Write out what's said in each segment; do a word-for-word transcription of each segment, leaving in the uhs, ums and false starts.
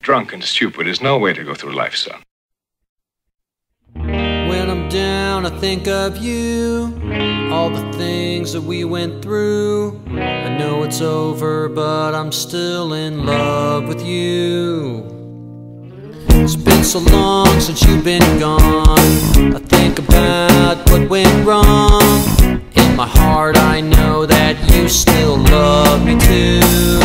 Drunk and stupid is no way to go through life, son. When I'm down, I think of you, all the things that we went through. I know it's over, but I'm still in love with you. It's been so long since you've been gone. I think about what went wrong. In my heart I know that you still love me too.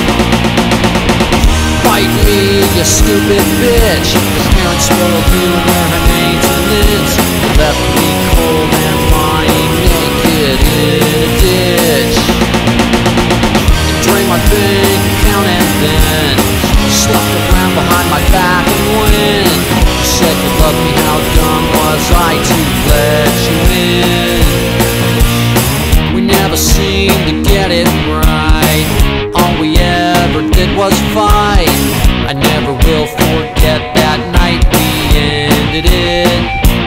Fight me, you stupid bitch. Your parents spoiled you and you're her maintenance. You left me cold and lying naked in a ditch. You drained my bank account and then slept around behind my back and when you said you loved me, how dumb was I to let you in? We never seemed to get it right. All we ever did was fight. I never will forget that night we ended it.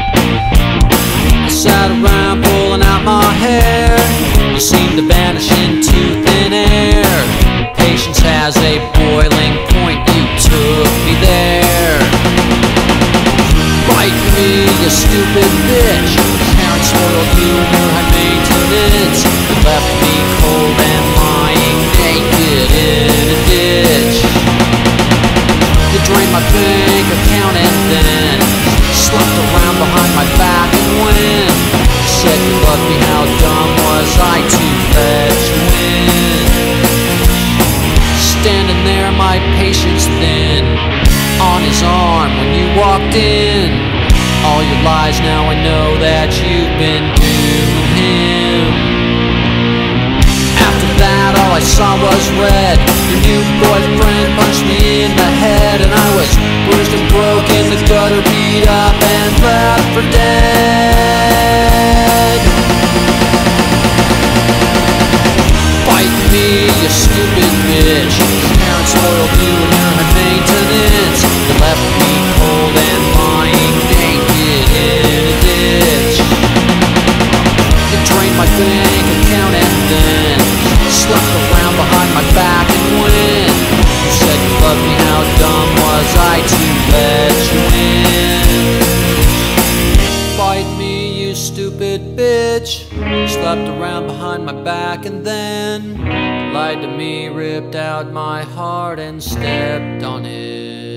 I sat around pulling out my hair. You seemed to vanish into thin air. Patience has a boiling point, you took me there. Fight me, you stupid bitch. Parents spoiled you and you're high maintenance. You left me cold and lying naked in a ditch. You drained my bank account and then slept around behind my back and when you said you loved me, how dumb was I to let you in? Standing there, my patience thin, on his arm when you walked in. All your lies, now I know that you've been doing him. After that, all I saw was red. Your new boyfriend punched me in the head, and I was bruised and broken, the gutter beat up and left for dead. Fight me, you stupid bitch. Your parents spoiled you and you're high maintenance. You left me cold and lying naked in a ditch. You drained my bank account and then slept around behind my back and when you said you loved me, how dumb was I to let you in? Fight me, you stupid bitch. Slept around behind my back and then lied to me, ripped out my heart and stepped on it.